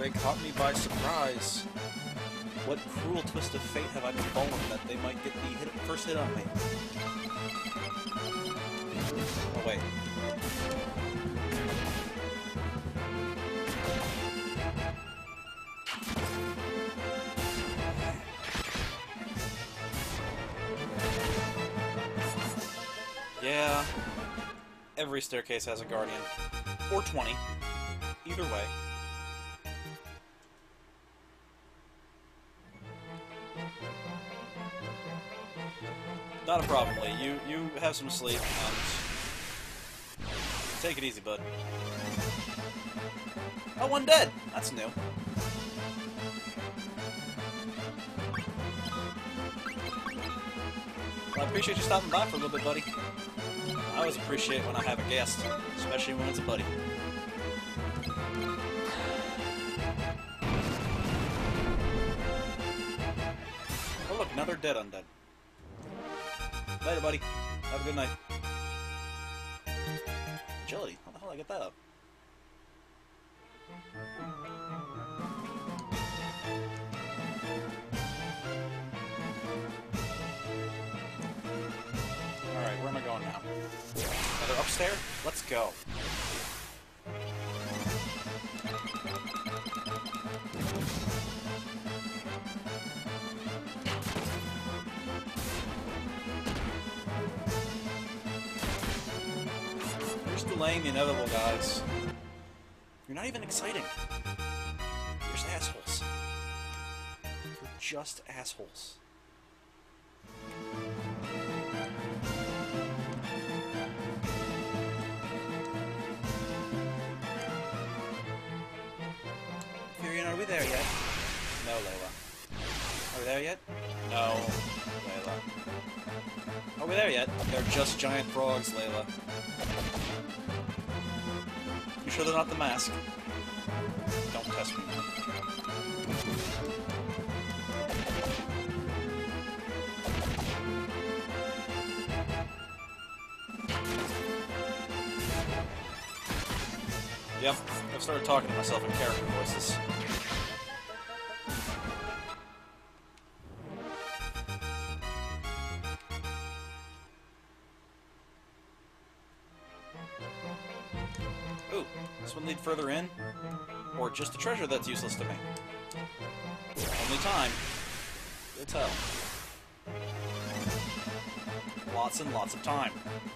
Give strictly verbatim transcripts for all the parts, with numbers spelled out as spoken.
They caught me by surprise. What cruel twist of fate have I befallen that they might get the hit, first hit on me? Oh, wait. Yeah. Every staircase has a guardian. Or twenty. Either way. Not a problem, Lee. You, you have some sleep, and take it easy, bud. Oh, one dead! That's new. Well, I appreciate you stopping by for a little bit, buddy. I always appreciate when I have a guest, especially when it's a buddy. Oh look, another dead undead. Later, buddy. Have a good night. Agility? How the hell did I get that up? Alright, where am I going now? Another upstairs? Let's go. You're delaying the inevitable, guys. You're not even exciting. You're just assholes. You're just assholes. Furion, are we there yet? No, Layla. Are we there yet? No, Layla. Are we there yet? They're just giant frogs, Layla. You sure they're not the mask? Don't test me. Yep, I've started talking to myself in character voices. Ooh, this one lead further in? Or just a treasure that's useless to me? Only time will tell. Lots and lots of time.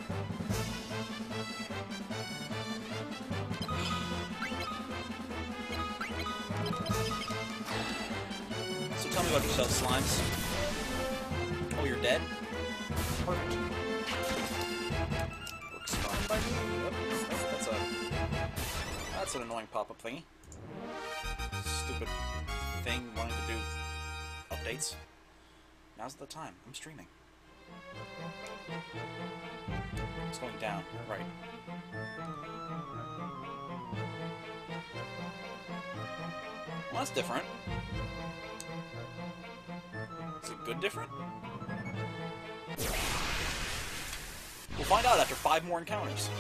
So tell me about yourself, slimes. Oh, you're dead? Perfect. Works fine by me. Yep. Oh, that's a... That's an annoying pop-up thingy. Stupid thing wanting to do updates. Now's the time. I'm streaming. It's going down. Right. Well, that's different. Is it good different? We'll find out after five more encounters.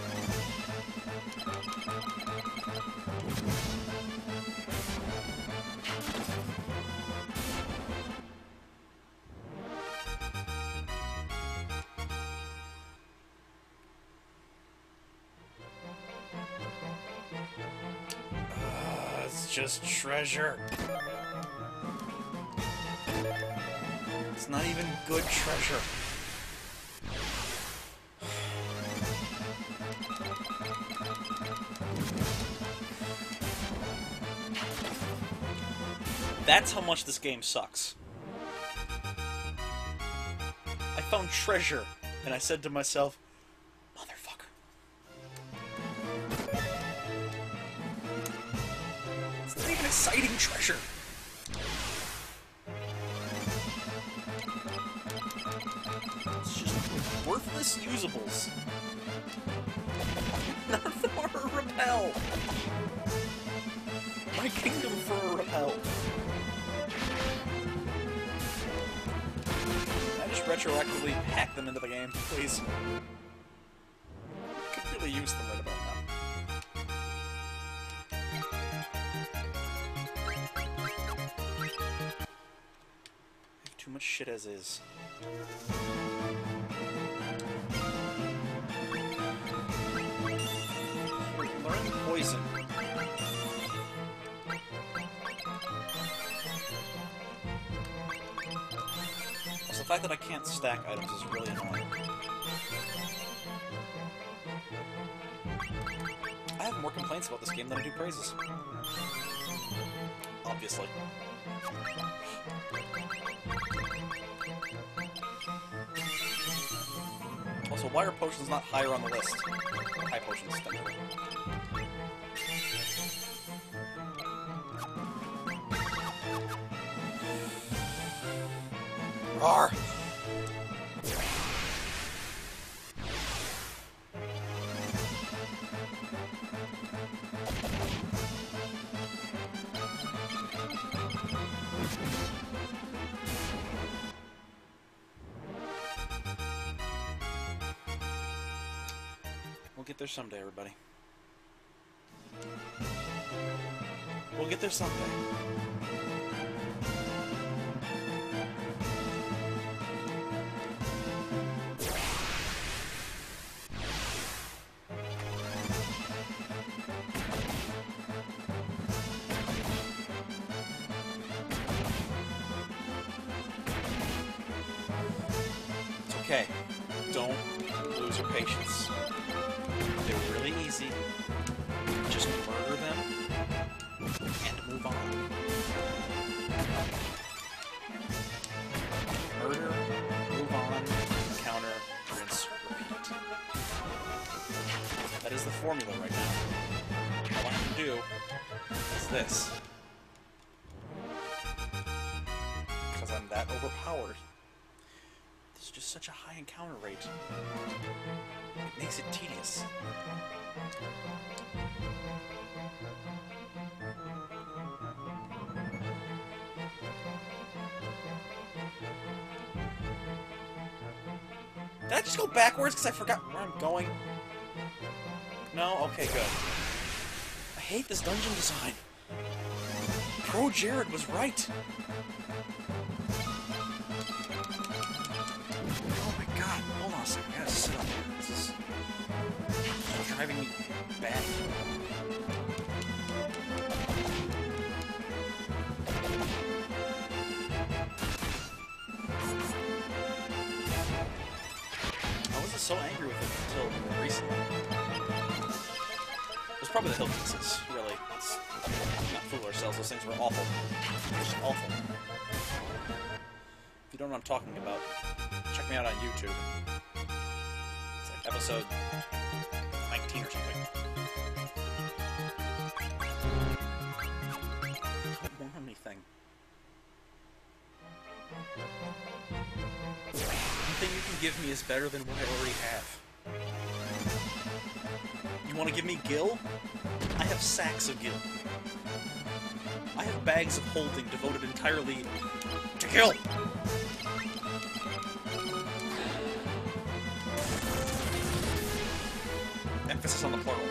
Uh, it's just treasure. It's not even good treasure. That's how much this game sucks. I found treasure, and I said to myself, motherfucker. It's not even exciting treasure. It's just worthless usables. None of them are a repel. My kingdom for a repel. Can I just retroactively hack them into the game, please? Could really use them right about now. much shit as is. Learn poison. Also, the fact that I can't stack items is really annoying. I have more complaints about this game than I do praises. Obviously. Also, why are potions not higher on the list? High potions, technically. Roar! We'll get there someday, everybody. We'll get there someday. It's okay. Don't lose your patience. They're really easy. Just murder them and move on. Murder, move on, counter, rinse, repeat. That is the formula right now. All I have to do is this. Because I'm that overpowered. There's just such a high encounter rate. It makes it tedious. Did I just go backwards because I forgot where I'm going? No? Okay, good. I hate this dungeon design. Pro Jared was right. Oh my god, hold on a second. I gotta sit up here. This is driving me back. I wasn't so angry with it until recently. It was probably the hill pieces, really. Let's not fool ourselves. Those things were awful. Just awful. If you don't know what I'm talking about, check me out on YouTube. It's like episode nineteen or something. What more on anything? Anything you can give me is better than what I already have. You want to give me Gil? I have sacks of Gil. I have bags of holding devoted entirely to Gil. Emphasis on the plural.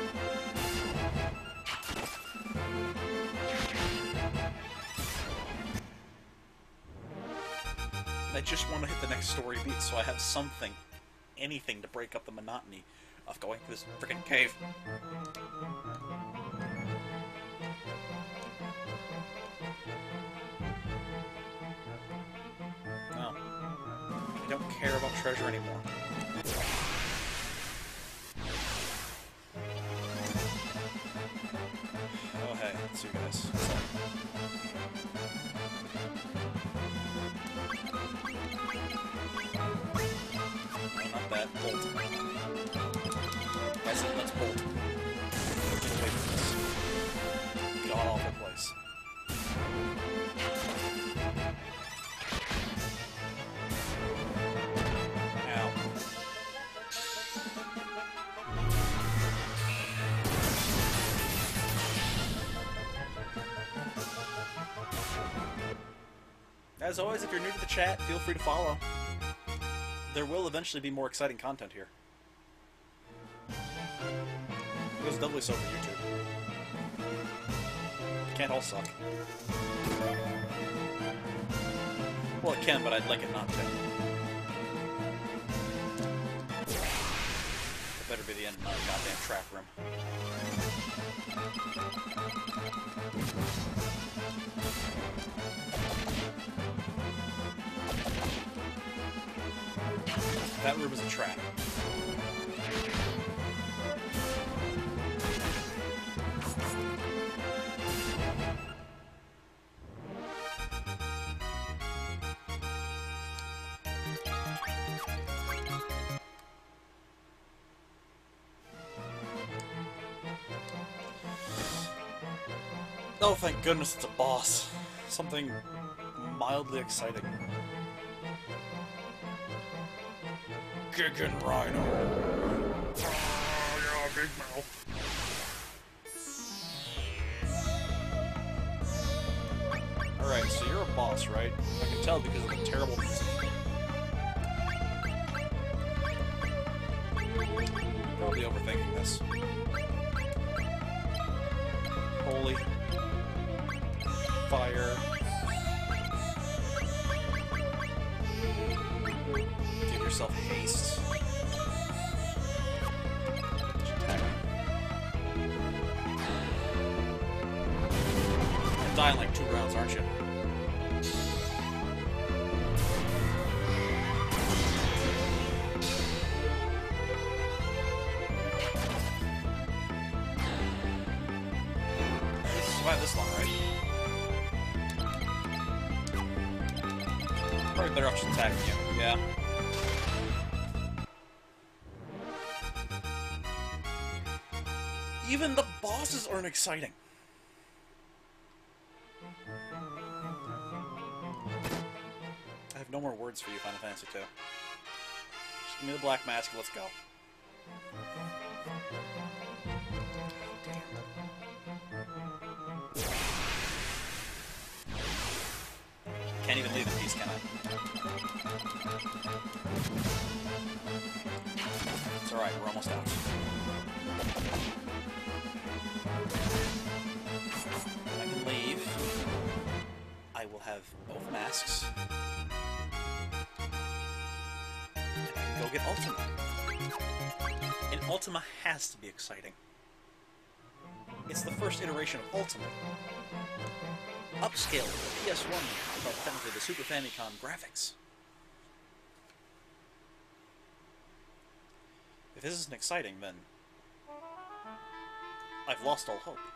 I just want to hit the next story beat so I have something, anything to break up the monotony of going through this freaking cave. No. I don't care about treasure anymore. Oh hey, it's you guys. What's up? No, not that. Bolt. I said let's bolt. Get away from this god-awful place. Ow. As always, if you're new to the chat, feel free to follow. There will eventually be more exciting content here. It goes doubly so for YouTube. Can't all suck. Well, it can, but I'd like it not to. It better be the end of my goddamn trap room. That room is a trap. Oh, thank goodness it's a boss. Something mildly exciting. Kickin' Rhino. Oh, yeah, big mouth. Alright, so you're a boss, right? I can tell because of the terrible music. Probably overthinking this. Holy. Fire. Give yourself haste. Attack. You're dying like two rounds, aren't you? This survived this long, right? Probably better off just attacking you. Yeah. Even the bosses aren't exciting. I have no more words for you, Final Fantasy two. Just give me the black mask, let's go. Can't even leave in peace, can I? It's alright, we're almost out. I can leave. I will have both masks. And I can go get Ultima. And Ultima has to be exciting. It's the first iteration of Ultima. Upscaled with the P S one, well, technically the Super Famicom graphics. If this isn't exciting, then I've lost all hope.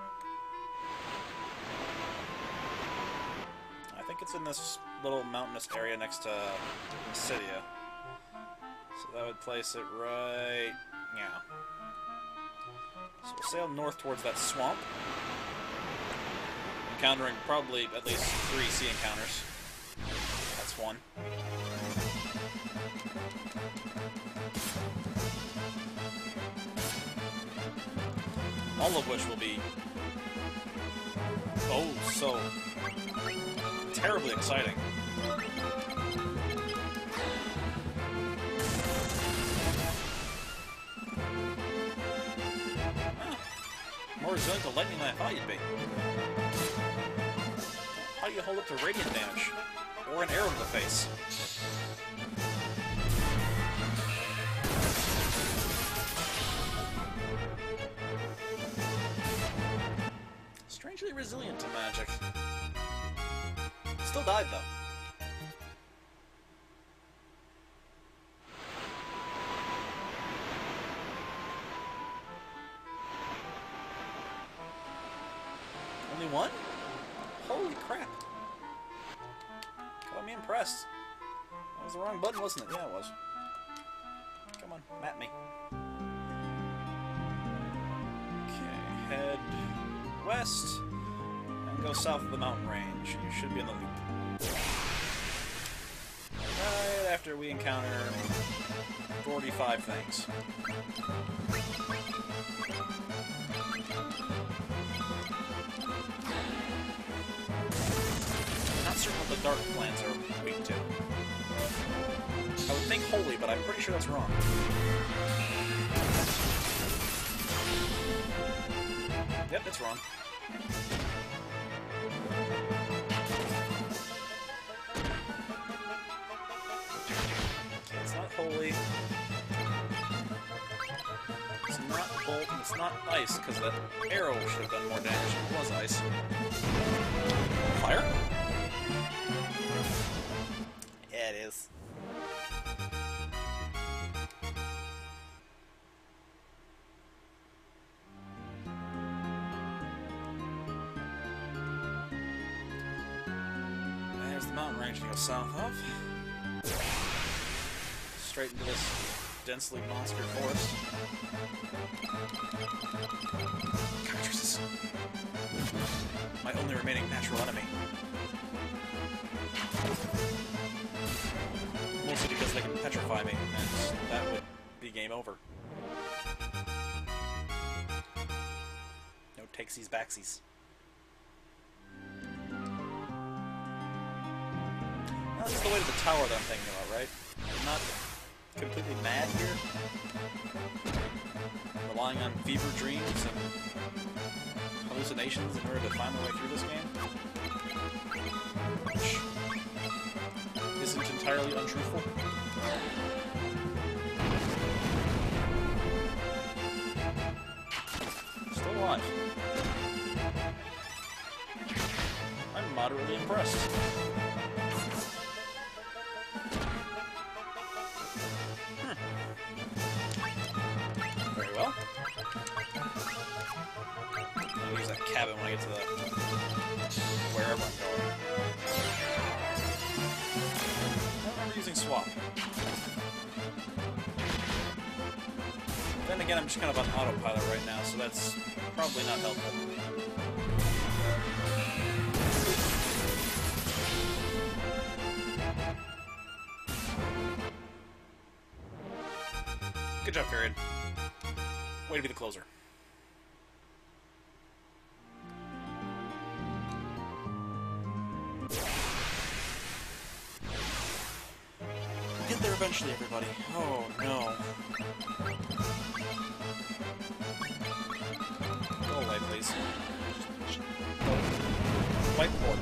I think it's in this little mountainous area next to Mysidia. So that would place it right... yeah. So we'll sail north towards that swamp. Encountering probably at least three sea encounters. That's one. All of which will be... oh, so... terribly exciting. Huh. More resilient to lightning than I thought you'd be. How do you hold up to radiant damage? Or an arrow to the face? Strangely resilient to magic. Still died, though. Only one? Holy crap. Got me impressed. That was the wrong button, wasn't it? Yeah, it was. Come on, map me. Okay, head west and go south of the mountain range. You should be in the loop. Right after we encounter forty-five things. Not certain what the dark plants are weak to. I would think holy, but I'm pretty sure that's wrong. Yep, it's wrong. totally... It's not bolt and it's not ice, because that arrow should have done more damage if it was ice. Fire? Yeah, it is. There's the mountain range to go south of. Straight into this densely monster forest. Cartridges. My only remaining natural enemy. Mostly because they can petrify me, and that would be game over. No takesies backsies. Now, this is the way to the tower that I'm thinking about, right? I'm not completely mad here. Relying on fever dreams and hallucinations in order to find my way through this game. Which isn't entirely untruthful. Still alive. I'm moderately impressed. Very well. I'll use that cabin when I get to the wherever I'm going. I don't remember using swap. Then again, I'm just kind of on autopilot right now, so that's probably not helpful. Good job, period. Way to be the closer. We'll get there eventually, everybody. Oh, no. Go away, please. Go. Whiteboard.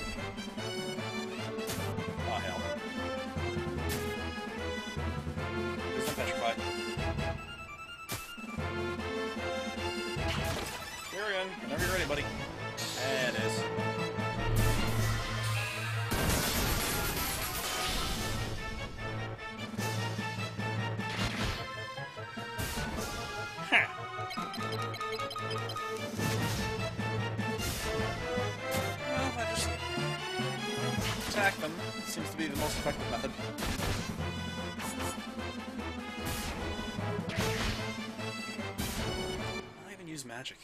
Oh, hell. Please don't petrify. Carry on. Whenever you're ready, buddy. There it is. Ha! Well, I just attack them. Seems to be the most effective method. I even use magic.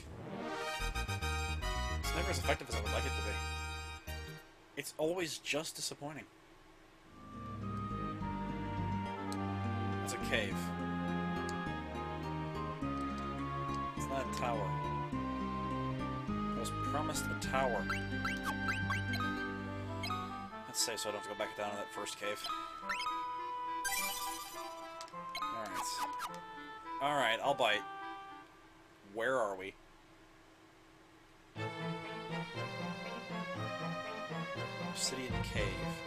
It's never as effective as I would like it to be. It's always just disappointing. It's a cave. It's not a tower. I was promised a tower. Let's save so I don't have to go back down to that first cave. Alright. Alright, I'll bite. Where are we? Obsidian cave.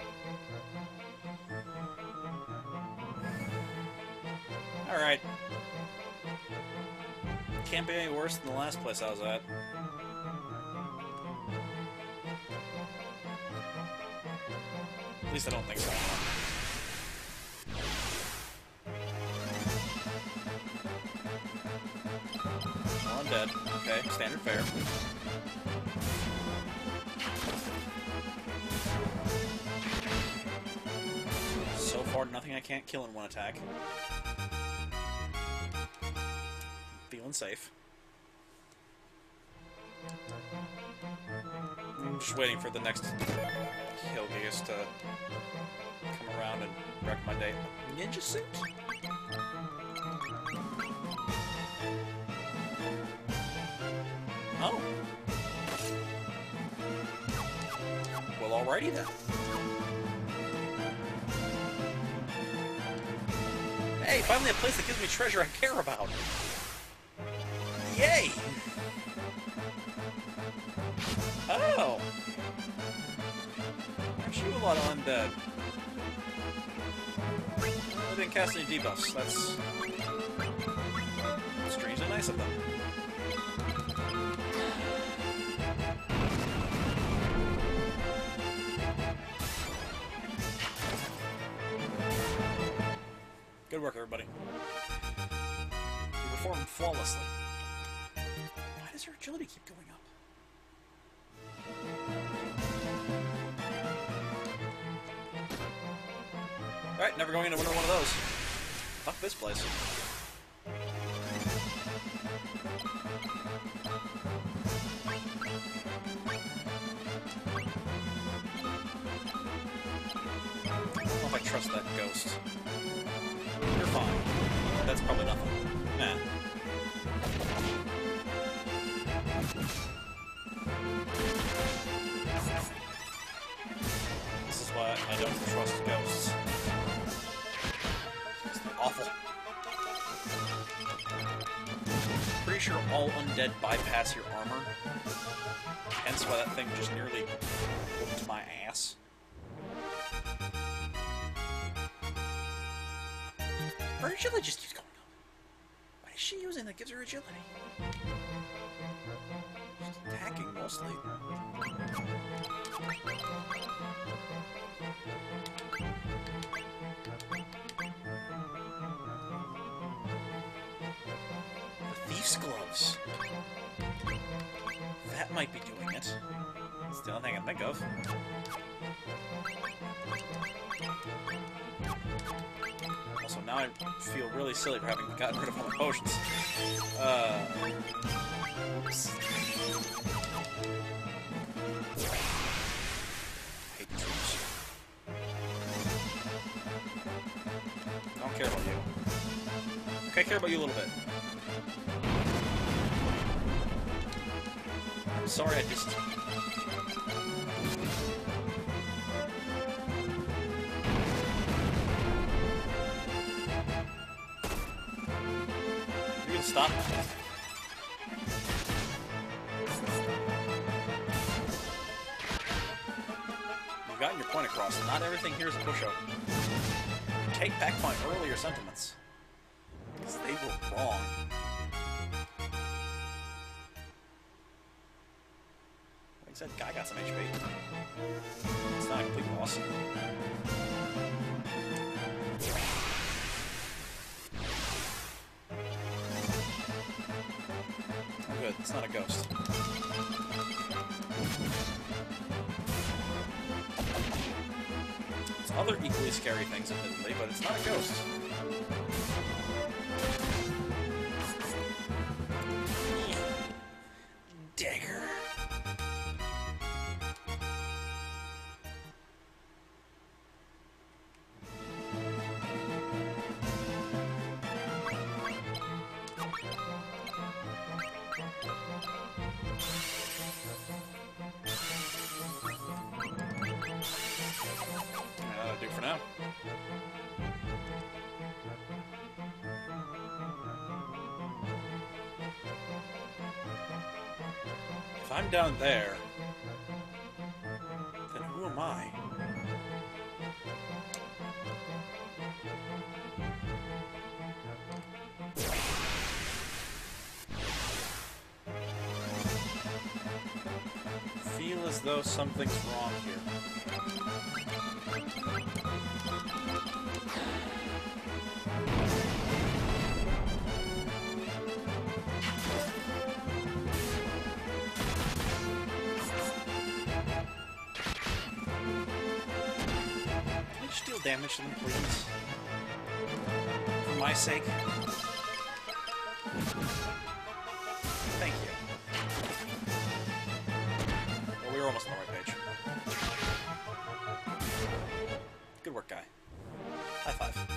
Alright. Can't be any worse than the last place I was at. At least I don't think so. Well, I'm dead. Okay, standard fare. So far, nothing I can't kill in one attack. Feeling safe. I'm just waiting for the next Hillgeus to come around and wreck my day. Ninja suit? Oh. Well, alrighty then. Hey, finally a place that gives me treasure I care about. Yay! Oh! Aren't you a lot of undead? They didn't cast any debuffs. That's strangely nice of them. Good work, everybody. You performed flawlessly. Why does your agility keep going up? Alright, never going into winter one of those. Fuck this place. I don't know if I trust that ghost. You're fine. That's probably nothing. Nah. This is why I don't trust ghosts. It's awful. Pretty sure all undead bypass your armor. Hence why that thing just nearly whooped my ass. Her agility just keeps going up. What is she using that gives her agility? She's attacking mostly. The Thief's Gloves. That might be doing it. It's the only thing I can think of. Also, now I feel really silly for having gotten rid of all my potions. Uh... Oops. I hate these rooms. I don't care about you. Okay, I care about you a little bit. I'm sorry, I just... You gonna stop? You've gotten your point across. Not everything here is a pushover. Take back my earlier sentiments. Because they were wrong. Like I said, guy got some H P. It's not a complete loss. Oh good, it's not a ghost. It's other equally scary things, admittedly, but it's not a ghost. Dagger. That'll do for now. If I'm down there, then who am I? Feel as though something's wrong here. Deal damage to them, please. For my sake. Thank you. Well, we were almost on the right page. Good work, guy. High five.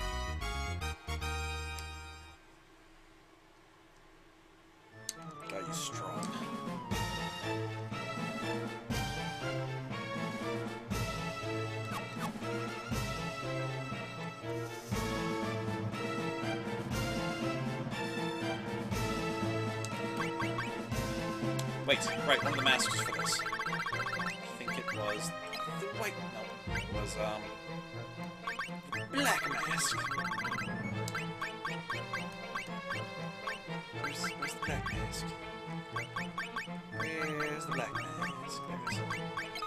Got you strong. Wait, right, one of the masters for this. I think it was the white. No, it was um black mask. Where's, where's the black mask? Where's the black mask? There it is.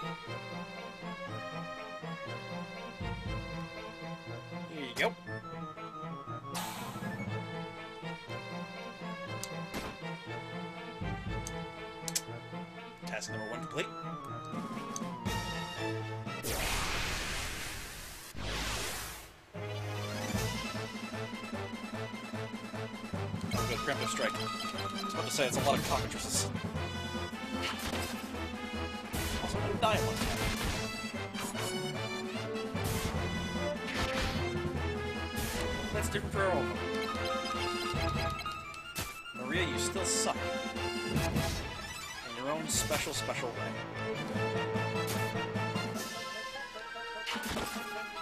Here you go. Task number one complete. Oh, good. Preemptive strike. I was about to say, it's a lot of cockatrices. Also, I'm gonna die one time. That's different for all of them. Maria, you still suck. In your own special, special way.